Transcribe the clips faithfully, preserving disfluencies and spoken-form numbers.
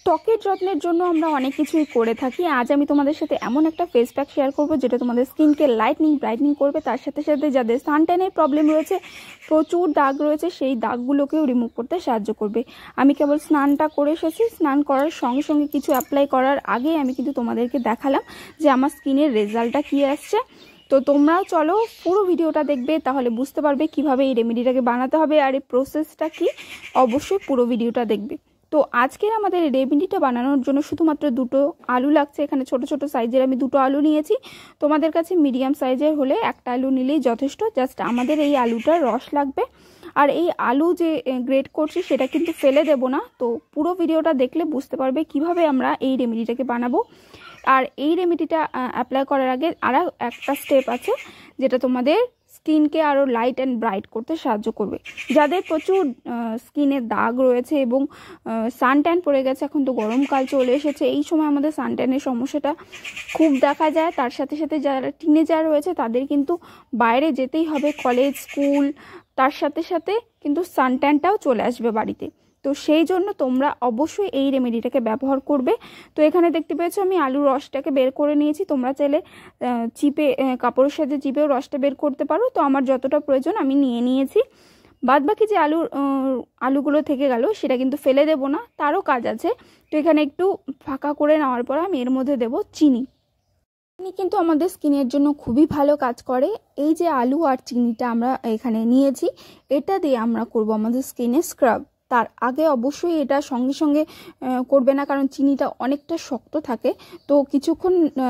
ত্বকের যত্নের জন্য আমরা অনেক কিছুই করে থাকি। আজ আমি তোমাদের সাথে এমন একটা ফেস প্যাক শেয়ার করব যেটা তোমাদের স্কিনকে লাইটনিং ব্রাইটনিং করবে, তার সাথে সাথে যাদের সানট্যানের প্রবলেম রয়েছে, প্রচুর দাগ রয়েছে, সেই দাগগুলোকেও রিমুভ করতে সাহায্য করবে। আমি কেবল স্নানটা করে এসেছি, স্নান করার সঙ্গে সঙ্গে কিছু অ্যাপ্লাই করার আগে আমি কিন্তু তোমাদেরকে দেখালাম যে আমার স্কিনের রেজাল্টটা কী আসছে। তো তোমরাও চলো পুরো ভিডিওটা দেখবে, তাহলে বুঝতে পারবে কিভাবে এই রেমেডিটাকে বানাতে হবে আর এই প্রসেসটা কি। অবশ্যই পুরো ভিডিওটা দেখবে। তো আজকের আমাদের রেমেডিটা বানানোর জন্য শুধুমাত্র দুটো আলু লাগছে। এখানে ছোট ছোট সাইজের আমি দুটো আলু নিয়েছি। তোমাদের কাছে মিডিয়াম সাইজের হলে একটা আলু নিলেই যথেষ্ট। জাস্ট আমাদের এই আলুটার রস লাগবে। আর এই আলু যে গ্রেট করছি সেটা কিন্তু ফেলে দেব না। তো পুরো ভিডিওটা দেখলে বুঝতে পারবে কিভাবে আমরা এই রেমেডিটাকে বানাবো। আর এই রেমেডিটা অ্যাপ্লাই করার আগে আরও একটা স্টেপ আছে যেটা তোমাদের স্কিনকে আরও লাইট অ্যান্ড ব্রাইট করতে সাহায্য করবে। যাদের প্রচুর স্কিনের দাগ রয়েছে এবং সানট্যান পড়ে গেছে, এখন তো গরমকাল চলে এসেছে, এই সময় আমাদের সানট্যানের সমস্যাটা খুব দেখা যায়। তার সাথে সাথে যারা টিনেজার রয়েছে তাদের কিন্তু বাইরে যেতেই হবে, কলেজ স্কুল, তার সাথে সাথে কিন্তু সানট্যানটাও চলে আসবে বাড়িতে। তো সেই জন্য তোমরা অবশ্যই এই রেমেডিটাকে ব্যবহার করবে। তো এখানে দেখতে পেয়েছো আমি আলুর রসটাকে বের করে নিয়েছি। তোমরা চাইলে চিপে কাপড়ের সাথে চিপেও রসটা বের করতে পারো। তো আমার যতটা প্রয়োজন আমি নিয়ে নিয়েছি। বাদ বাকি যে আলু আলুগুলো থেকে গেল সেটা কিন্তু ফেলে দেব না, তারও কাজ আছে। তো এখানে একটু ফাঁকা করে নেওয়ার পর আমি এর মধ্যে দেব চিনি। চিনি কিন্তু আমাদের স্কিনের জন্য খুবই ভালো কাজ করে। এই যে আলু আর চিনিটা আমরা এখানে নিয়েছি, এটা দিয়ে আমরা করব আমাদের স্কিনে স্ক্রাব। তার আগে অবশ্যই এটা সঙ্গে সঙ্গে করবে না, কারণ চিনিটা অনেকটা শক্ত থাকে। তো কিছুক্ষণ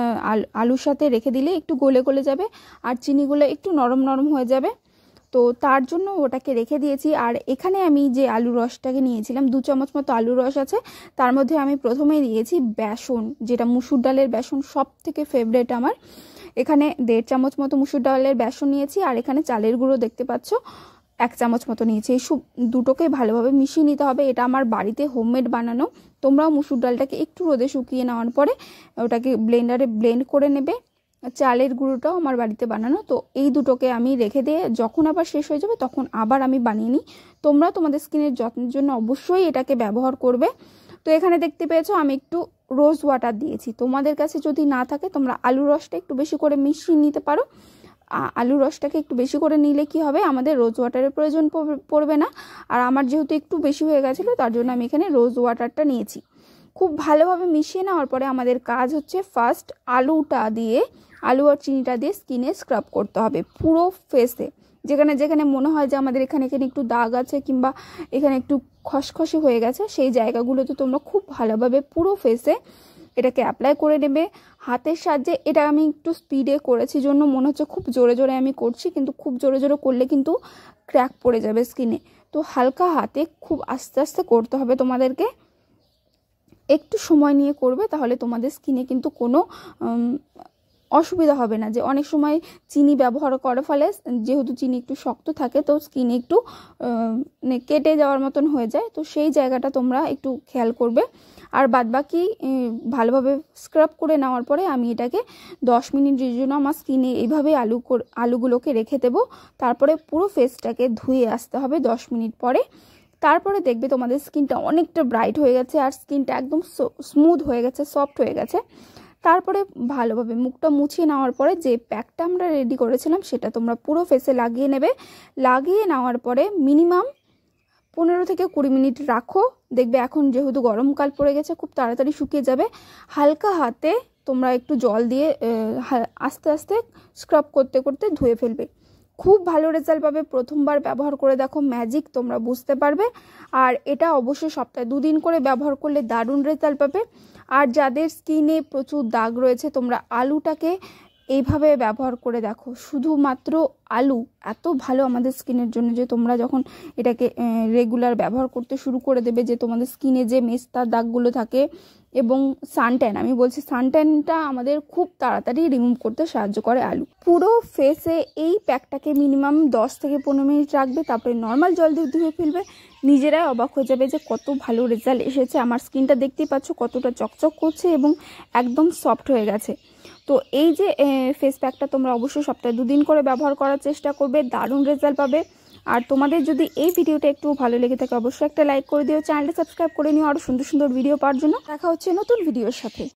আলুর সাথে রেখে দিলে একটু গলে গলে যাবে আর চিনিগুলো একটু নরম নরম হয়ে যাবে। তো তার জন্য ওটাকে রেখে দিয়েছি। আর এখানে আমি যে আলু রসটাকে নিয়েছিলাম, দু চামচ মতো আলু রস আছে, তার মধ্যে আমি প্রথমেই দিয়েছি বেসন, যেটা মুসুর ডালের বেসন, সব থেকে ফেভারিট আমার। এখানে দেড় চামচ মতো মুসুর ডালের বেসন নিয়েছি। আর এখানে চালের গুঁড়ো দেখতে পাচ্ছ এক চামচ মতো নিয়েছি। এই সব দুটোকে ভালোভাবে মিশিয়ে নিতে হবে। এটা আমার বাড়িতে হোমমেড বানানো। তোমরাও মুসুর ডালটাকে একটু রোদে শুকিয়ে নেওয়ার পরে ওটাকে ব্লেন্ডারে ব্লেন্ড করে নেবে। চালের গুঁড়োটাও আমার বাড়িতে বানানো। তো এই দুটোকে আমি রেখে দিয়ে যখন আবার শেষ হয়ে যাবে তখন আবার আমি বানিয়ে নিই। তোমরা তোমাদের স্কিনের যত্নের জন্য অবশ্যই এটাকে ব্যবহার করবে। তো এখানে দেখতে পেয়েছো আমি একটু রোজ ওয়াটার দিয়েছি। তোমাদের কাছে যদি না থাকে তোমরা আলু রসটা একটু বেশি করে মিশিয়ে নিতে পারো। আলু রসটাকে একটু বেশি করে নিলে কি হবে, আমাদের রোজ ওয়াটারের প্রয়োজন পড়বে না। আর আমার যেহেতু একটু বেশি হয়ে গেছিলো তার জন্য আমি এখানে রোজ ওয়াটারটা নিয়েছি। খুব ভালোভাবে মিশিয়ে নেওয়ার পরে আমাদের কাজ হচ্ছে ফার্স্ট আলুটা দিয়ে, আলু আর চিনিটা দিয়ে স্কিনে স্ক্রাব করতে হবে পুরো ফেসে। যেখানে যেখানে মনে হয় যে আমাদের এখানে এখানে একটু দাগ আছে কিংবা এখানে একটু খসখসে হয়ে গেছে, সেই জায়গাগুলোতে তোমরা খুব ভালোভাবে পুরো ফেসে এটাকে অ্যাপ্লাই করে নেবে হাতের সাহায্যে। এটা আমি একটু স্পিডে করেছি জন্য মনে হচ্ছে খুব জোরে জোরে আমি করছি, কিন্তু খুব জোরে জোরে করলে কিন্তু ক্র্যাক পড়ে যাবে স্কিনে। তো হালকা হাতে খুব আস্তে আস্তে করতে হবে তোমাদেরকে। একটু সময় নিয়ে করবে, তাহলে তোমাদের স্কিনে কিন্তু কোনো অসুবিধা হবে না। যে অনেক সময় চিনি ব্যবহার করার ফলে যেহেতু চিনি একটু শক্ত থাকে তো স্কিনে একটু কেটে যাওয়ার মতন হয়ে যায়। তো সেই জায়গাটা তোমরা একটু খেয়াল করবে। আর বাদবাকি ভালোভাবে স্ক্রাব করে নেওয়ার পরে আমি এটাকে দশ মিনিটের জন্য আমার স্কিনে এইভাবে আলু আলুগুলোকে রেখে দেবো। তারপরে পুরো ফেসটাকে ধুয়ে আসতে হবে দশ মিনিট পরে। তারপরে দেখবে তোমাদের স্কিনটা অনেকটা ব্রাইট হয়ে গেছে আর স্কিনটা একদম স্মুথ হয়ে গেছে, সফট হয়ে গেছে। তারপরে ভালোভাবে মুখটা মুছিয়ে নেওয়ার পরে যে প্যাকটা আমরা রেডি করেছিলাম সেটা তোমরা পুরো ফেসে লাগিয়ে নেবে। লাগিয়ে নেওয়ার পরে মিনিমাম পনেরো থেকে কুড়ি মিনিট রাখো। দেখবে এখন যেহেতু গরমকাল পড়ে গেছে খুব তাড়াতাড়ি শুকিয়ে যাবে। হালকা হাতে তোমরা একটু জল দিয়ে আস্তে আস্তে স্ক্রাব করতে করতে ধুয়ে ফেলবে। খুব ভালো রেজাল্ট পাবে। প্রথমবার ব্যবহার করে দেখো, ম্যাজিক তোমরা বুঝতে পারবে। আর এটা অবশ্যই সপ্তাহে দুদিন করে ব্যবহার করলে দারুণ রেজাল্ট পাবে। আর যাদের স্কিনে প্রচুর দাগ রয়েছে তোমরা আলুটাকে এইভাবে ব্যবহার করে দেখো। শুধুমাত্র আলু এত ভালো আমাদের স্কিনের জন্য যে তোমরা যখন এটাকে রেগুলার ব্যবহার করতে শুরু করে দেবে, যে তোমাদের স্কিনে যে মেস্তার দাগগুলো থাকে এবং সানট্যান, আমি বলছি সানট্যানটা আমাদের খুব তাড়াতাড়ি রিমুভ করতে সাহায্য করে আলু। পুরো ফেসে এই প্যাকটাকে মিনিমাম দশ থেকে পনেরো মিনিট রাখবে, তারপরে নর্মাল জল দিয়ে ধুয়ে ফেলবে। নিজেরাই অবাক হয়ে যাবে যে কত ভালো রেজাল্ট এসেছে। আমার স্কিনটা দেখতেই পাচ্ছ কতটা চকচক করছে এবং একদম সফট হয়ে গেছে। তো এই যে ফেস প্যাকটা তোমরা অবশ্যই সপ্তাহে দুদিন করে ব্যবহার করার চেষ্টা করবে, দারুণ রেজাল্ট পাবে। আর তোমাদের যদি এই ভিডিওটা একটু ভালো লেগে থাকে অবশ্যই একটা লাইক করে দিও, চ্যানেলটা সাবস্ক্রাইব করে নিও আরও সুন্দর সুন্দর ভিডিও পাওয়ার জন্য। দেখা হচ্ছে নতুন ভিডিওর সাথে।